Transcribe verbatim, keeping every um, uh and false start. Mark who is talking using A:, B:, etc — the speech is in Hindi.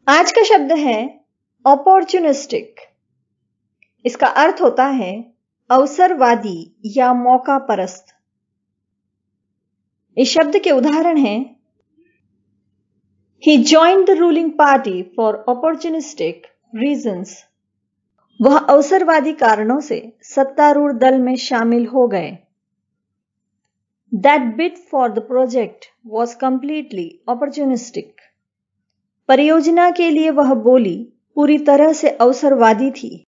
A: आज का शब्द है अपॉर्चुनिस्टिक। इसका अर्थ होता है अवसरवादी या मौका परस्त। इस शब्द के उदाहरण हैं He joined the ruling party for opportunistic reasons. वह अवसरवादी कारणों से सत्तारूढ़ दल में शामिल हो गए। That bid for the project was completely opportunistic. परियोजना के लिए वह बोली पूरी तरह से अवसरवादी थी।